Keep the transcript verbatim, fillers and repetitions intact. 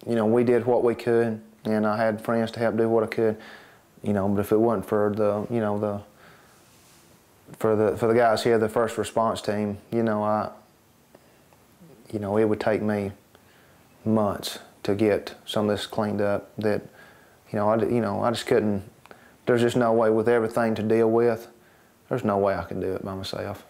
you know, we did what we could, and I had friends to help do what I could, you know. But if it wasn't for the, you know, the for the for the guys here, the first response team, you know, I, you know, it would take me months to get some of this cleaned up. That, you know, I, you know, I just couldn't. There's just no way with everything to deal with. There's no way I can do it by myself.